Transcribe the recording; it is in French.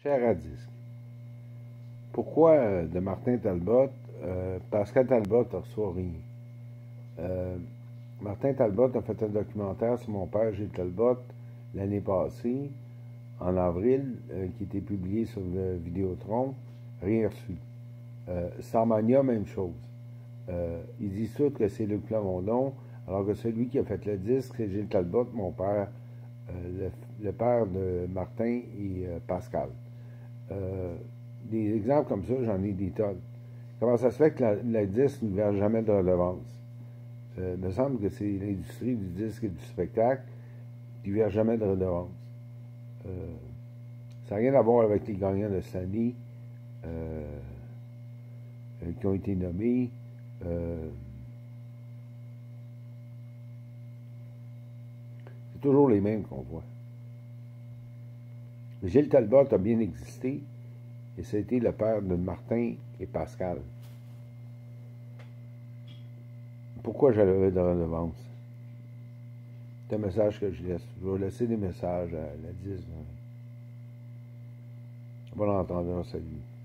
Cher à disque. Pourquoi de Martin Talbot? Pascal Talbot ne reçoit rien. Martin Talbot a fait un documentaire sur mon père Gilles Talbot l'année passée, en avril, qui était publié sur Vidéotron. Rien reçu. Starmania, même chose. Ils disent tous que c'est Luc Plamondon, alors que celui qui a fait le disque, c'est Gilles Talbot, mon père, le père de Martin et Pascal. Des exemples comme ça, j'en ai des tonnes. Comment ça se fait que le disque ne verse jamais de redevance? Il me semble que c'est l'industrie du disque et du spectacle qui ne verse jamais de redevance. Ça n'a rien à voir avec les gagnants de Stanley qui ont été nommés. C'est toujours les mêmes qu'on voit. Gilles Talbot a bien existé et ça a été le père de Martin et Pascal. Pourquoi j'avais de redevance? C'est un message que je laisse. Je vais laisser des messages à la 10. Bon entendeur, salut.